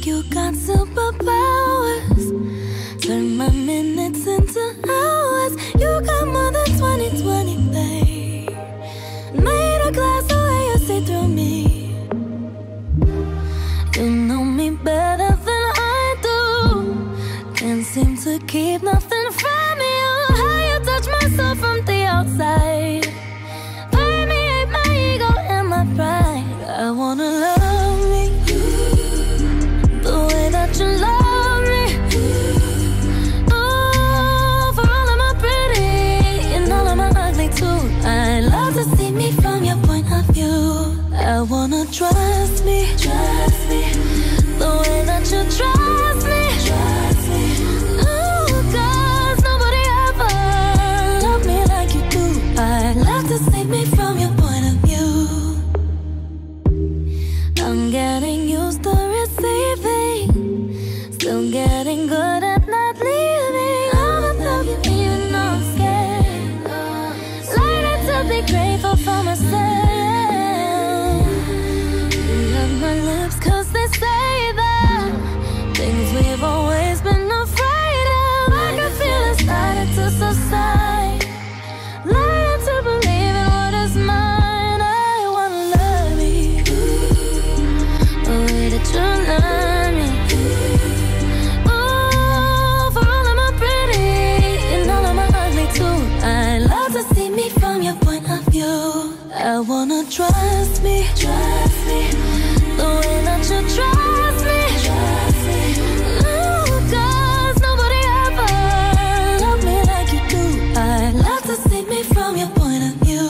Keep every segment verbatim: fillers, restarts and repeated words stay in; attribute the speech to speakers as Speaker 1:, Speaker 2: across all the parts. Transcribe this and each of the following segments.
Speaker 1: like you got superpowers. Turn my minutes into hours. You got more than twenty twenty, babe. Made a glass the way you see through me. You know me better than I do. Can't seem to keep nothing from you. How you touch my soul from the outside. Permeate my ego and my pride. I wanna love me the way that you love me. Oh, for all of my pretty and all of my ugly too. I love to see me from your point of view. I wanna trust me, trust me, the way that you trust me, trust me. Ooh, 'cause nobody ever loved me like you do. I love to see me from your point of view. I'm getting used to receiving, still getting good at not leaving. I'ma love you even though I'm scared. Learning to be grateful for myself. You love my lips 'cause they say that things we've always been afraid of. I can feel it starting to subside. Learning to believe in what is mine. I wanna love you the way that you love me. Oh, for all of my pretty and all of my ugly too. I love to see me from your point of view. I wanna trust me, trust me, the way that you trust me, trust me. Ooh, 'cause nobody ever loved me like you do. I love to see me from your point of view.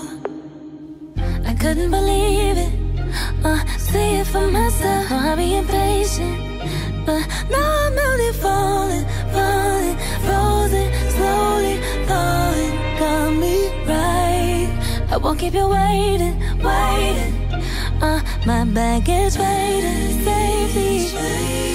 Speaker 1: I couldn't believe it, uh, see it for myself. I'll be impatient, but now I'm only falling, falling, frozen, slowly falling. Got me right. I won't keep you waiting, waiting. Uh, my baggage waiting safely.